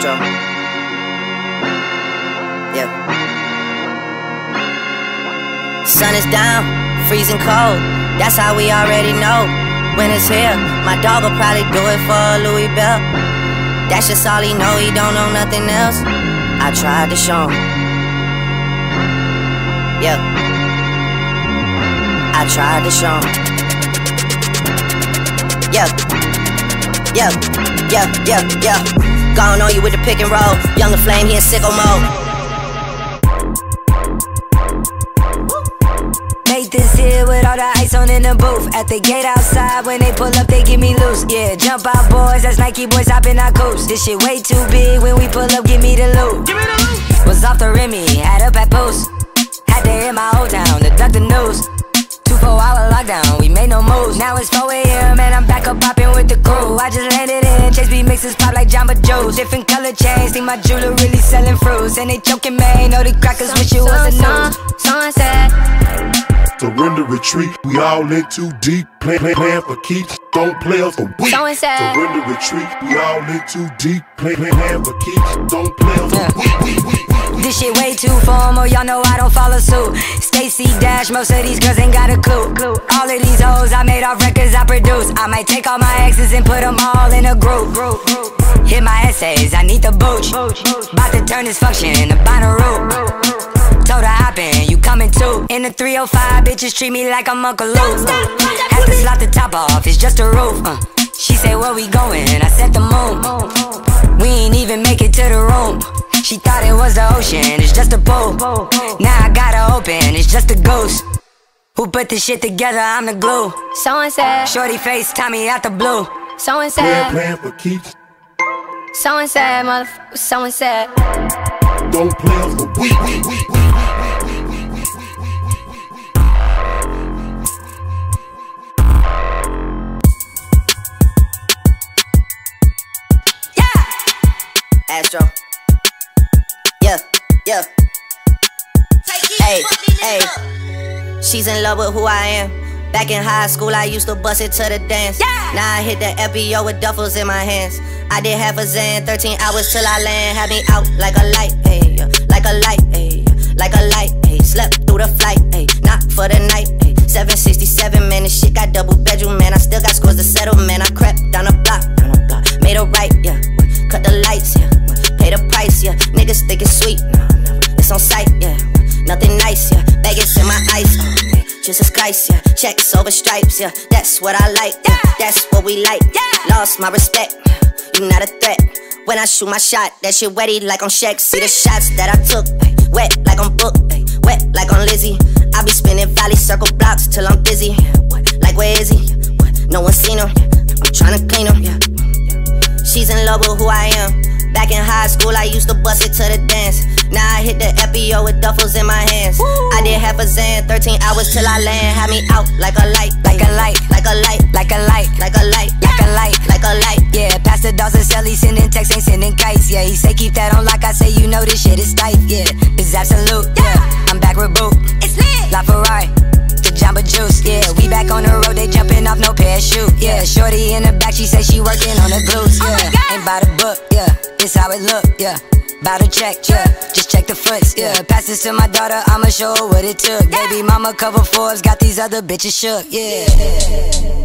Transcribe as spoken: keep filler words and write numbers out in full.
Astro. Yeah. Sun is down, freezing cold. That's how we already know when it's here. My dog will probably do it for a Louis Bell. That's just all he know, he don't know nothing else. I tried to show him. Yeah. I tried to show him. Yeah. Yeah. Yeah. Yeah. Yeah. Gone on you with the pick and roll. Younger flame, he in sicko mode. Made this here with all the ice on in the booth. At the gate outside, when they pull up, they give me loose. Yeah, jump out boys, that's Nike boys hopping our coast. This shit way too big, when we pull up, give me the loot. Give me the loot. Was off the Remy, had up at post. Had to hit my old town to duck the news. Two four hour lockdown, we made no moves. Now it's four A M and I'm back up popping with the crew. I just landed in, Chase B mixes pop like Jamba Joe's. Different color chains, think my jeweler really selling fruits. And they choking man, know the crackers wish it was a news. Sunset. Surrender, retreat, we all in too deep. Plan, plan, plan for keeps, don't play us for weak. Surrender, retreat, we all in too deep. Plan, plan, plan for keeps, don't play us for weak. This shit way too formal, y'all know I don't follow suit. Stacy Dash, most of these girls ain't got a clue. All of these hoes I made off records I produce. I might take all my exes and put them all in a group. Hit my essays, I need the booch. About to turn this function into Bonnaroo. Told her hop in, you coming too. In the three oh five, bitches treat me like I'm Uncle Luke. Had to slot the top off, it's just a roof. uh. She said, where we going? I said the moon. We ain't even make it to the room. She thought it was the ocean, it's just a pool. Now I gotta open, it's just a ghost. Who put this shit together? I'm the glue. So and said, shorty face, Tommy out the blue. So and said, plan, plan for keeps. So and said, motherfucker, so and said. Don't play us for weak. Astro. Yeah, yeah. Hey, hey. She's in love with who I am. Back in high school, I used to bust it to the dance. Yeah. Now I hit the F B O with duffels in my hands. I did half a Zan, thirteen hours till I land. Had me out like a light, hey, like a light, hey, like a light, hey. Slept through the flight, hey, not for the night, hey. seven sixty-seven, man, this shit got double bedroom, man. I still got scores to settle, man. I crept down the block, down the block, made a right, yeah. Cut the lights, yeah. Pay the price, yeah. Niggas think it's sweet, no, no. It's on sight, yeah. Nothing nice, yeah. Vegas in my ice, oh, yeah. Jesus Christ, yeah. Checks over stripes, yeah. That's what I like, yeah. That's what we like, yeah. Lost my respect, you not a threat. When I shoot my shot, that shit wetty like on Shaq. See the shots that I took, ay, wet like on Book, ay, wet like on Lizzie. I be spinning valley circle blocks till I'm busy. What? Like where is he? What? No one seen him. I'm tryna clean him. Yeah. She's in love with who I am. Back in high school, I used to bust it to the dance. Now I hit the F B O with duffels in my hands. Woo. I did half a Zan, thirteen hours till I land. Had me out like a light, like a light, like a light, like a light, like a light, like a light, like a light. Yeah, Pastor Dawson sell, he sending texts, ain't sending kites. Yeah, he say keep that on like I say, you know this shit is tight. Yeah, it's absolute. Yeah, I'm back with Boo. It's lit. La Ferrari. Jamba Juice, yeah, we back on the road, they jumping off no parachute. Yeah, shorty in the back, she say she working on the glutes. Yeah, oh ain't by the book, yeah, it's how it look, yeah. Bout to check, yeah, just check the foots, yeah. Pass this to my daughter, I'ma show her what it took. Baby mama cover Forbes, got these other bitches shook, yeah.